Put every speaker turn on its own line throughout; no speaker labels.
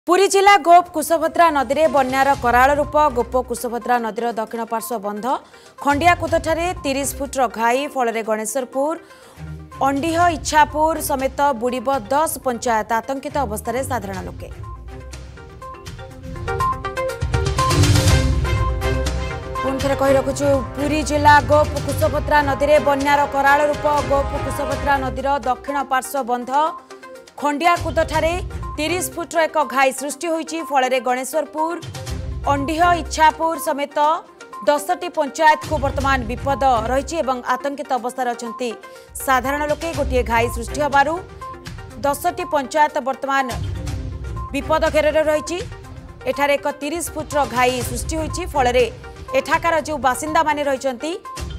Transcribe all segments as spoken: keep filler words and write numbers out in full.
पुरी जिला गोप कुशभद्रा नदी में बन्यार कराल रूप गोप कुशभद्रा नदीर दक्षिण पार्श्व बंध खंडियाकुदठारे तीस फुट्र घाई फल गणेशपुर अंडीह इच्छापुर समेत बुड़ब दस पंचायत आतंकित अवस्था साधारण लोके पुणि कही रखुचु पुरी जिला गोप कुशभद्रा नदी में बन्यार कराल रूप गोप कुशभद्रा नदीर दक्षिण पार्श्व बंध खंडियाकुदठारे तीस फुट्र एक घाई सृष्टि होईची फल गणेशपुर अंडीह इच्छापुर समेत दसटी पंचायत को वर्तमान विपद रही आतंकित अवस्था अच्छा साधारण लोके गोटे घाई सृष्टि होबारु दसटी पंचायत वर्तमान विपद घेर रही एठारे एक तीस फुट्र घाई सृष्टि होईची फल एठाकार जो बासिंदा माने रही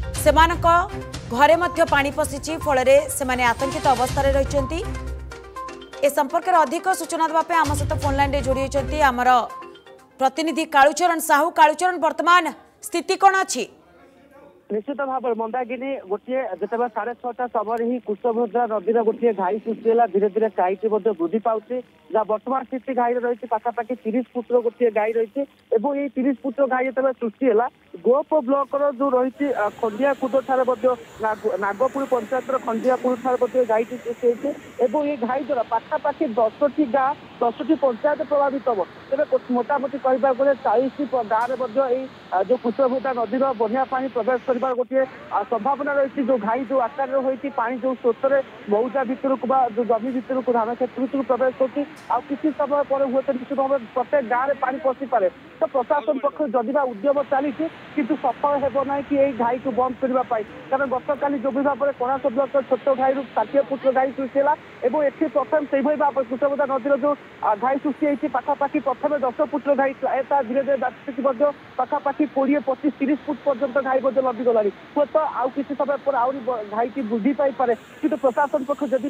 घरे मध्य पानी पशिची फल से आतंकित अवस्था रही ए संपर्क में अधिक सूचना देवाई आम सहित फोन लाइन में जोड़ी होती आमर प्रतिनिधि कालुचरण साहू। कालुचरण वर्तमान स्थिति कौन अच्छी?
निश्चित भाव मंदाकिनी गोटे जिते साढ़े छटा समय ही कुशभद्रा नदी गोटे घाई सृष्टि है धीरे धीरे घाईटी वृद्धि पाँच जहाँ बर्तमान स्थिति घाई रही पाखापाखि तीस फुट्र गोटे घाई रही है तीस फुट्र घाई जो सृष्टि है गोप ब्लॉक जो रही खंडियाकुद ठारे नागपुर पंचायत खंडियाकुद ठारे घाईटी सृष्टि होती ये घाई द्वारा पाखापाखि दसटी गाँ दसटी पंचायत प्रभावित हम तेज मोटामोटी कहवा गले चालीस गाँव में जो कुशभद्रा नदीर बन्या पानी प्रवेश कर गोटे संभावना रही जो घाई जो आकार होती पानी जो स्रोत मौजा भितर जो जमी भितर को धान क्षेत्र भितर प्रवेश करती किसी समय पर हुए तो निश्चित भाव प्रत्येक गाँव में पानी पशि पारे तो प्रशासन पक्ष जदि उद्यम चली किंतु सफल होना कि यही घाई को बंद करने कारण गत काली जो भाव में कोणार्क ब्लॉक छोट घाई षाठी फुट घाई सृष्टि है ये प्रथम से भाव कुशभद्रा नदीर जो घाई सृष्टि होती पाखापाखि प्रथम दस फुट घाई धीरे धीरे बाकी पाखापाखि कोड़े पचिश तीस फुट पर्यंत घाई लदी गला हूँ तो आउ किसी समय पर आहरी घाई की वृद्धि पाइपे कि प्रशासन पक्ष जदि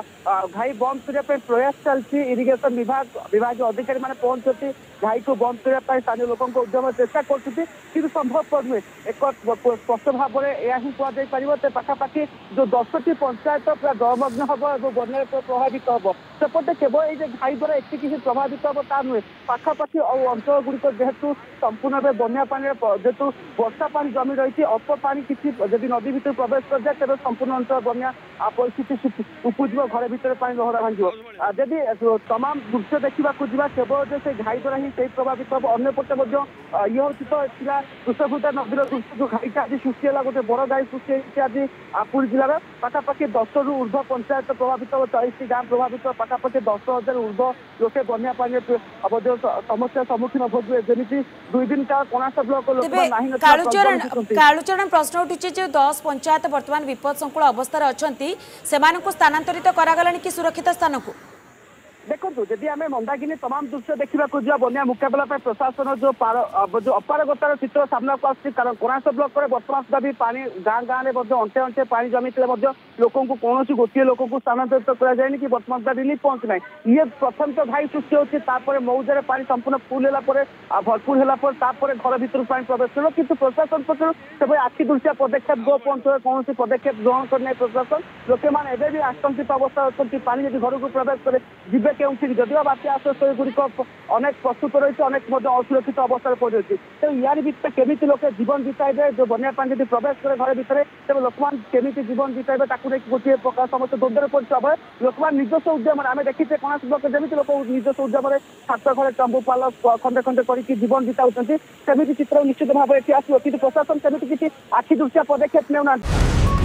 घाई बंद करने प्रयास चलती इरिगेशन विभाग विभाग अधिकारी मैंने पहुंचती घाई को बंद करने स्थानीय लोकों उद्यम चेष्टा कर संभवपर नुहे एक स्पष्ट भाव में यह ही कहुपर पाखापाखि जो दसटी पंचायत पूरा जलमग्न हम और बन्या प्रभावित हम सेपटे केवल ये घाई द्वारा एत किसी प्रभावित हम ता नुहे पाखापाखि अंचल गुड़िक जेहेतु संपूर्ण भाव बन्या पानी जेहेतु वर्षा पानी जमी रही अल्प पानी किसी जदि नदी भर प्रवेश कर जाए तेज संपूर्ण अंचल बन्या परिस्थिति उपजीव घर भर पानी लहरा भांग जदि तमाम दृश्य देखा जा केवल से घाई द्वारा ही सही प्रभावित हम अंपटे ये हूँ तो कुशभद्रा नदीर दृश्य जो घाईटा आज सृष्टि है गोटे बड़ घाई सृष्टि आज पुरी जिलार पाखापाखि दस रु ऊर्ध्व पंचायत प्रभावित चालीस गाँव प्रभावित पाखापाखि दस हजार ऊर्ध्व लोके बन्या पानी समस्या सम्मुखीन भोगे जमी दुई दिन काल कोणार्क ब्लॉक
कालुचरण प्रश्न उठुचे जो दस पंचायत वर्तमान विपद संकुल अवस्था अच्छा से स्थानांतरित करागलानी कि सुरक्षित स्थान को
देखो जदि आम मंदाकिनी तमाम दृश्य देखा जा बन्या मुकाबला प्रशासन जो जो अपारगतार चित्र सामना को आस कारण कोणार्क ब्लॉक बर्तमान सुधा भी पानी गाँ गाँव में अंटे अंटे पानी जमी लोक कौन गोटे लोक स्थानांतरित कराए कि बर्तमान सुधा रिलीफ पहुंचना ये प्रथम तो घाई सृष्टि होती मौजार पानी संपूर्ण फुल है भरपूर है घर भर पानी प्रवेश कर कि प्रशासन पक्ष से आखि दृश्य पदक्षेप गोप अंचल कौन पदक्षेप ग्रहण करना प्रशासन लोके मैंने भी आशंकित अवस्था अच्छा पानी जब घर को प्रवेश करे जीवे क्योंकि जदिव बात्या आश्रयस्थल गुड़िक अनेक प्रस्तुत रही अनेक असुरक्षित अवस्था पड़ी तेज यार भितर केमी लोक जीवन बिताइबे जो बन्या पानी जब प्रवेश करे घर भितर तेज लोक केमी जीवन बिताइबे गोटे प्रकार समस्त द्वंद्वर पड़े लोक निजस्व उद्यम आम देखीचे कोणार्क ब्लॉक जमी लोक निजस्व उद्यम छात घरे तंबू पाल खंडे खंडे करके जीवन बिताऊँगी सेमती चित्र निश्चित भाव ये आसो कि प्रशासन सेमती किसी आखि दृश्य पदक्षेप नेउना।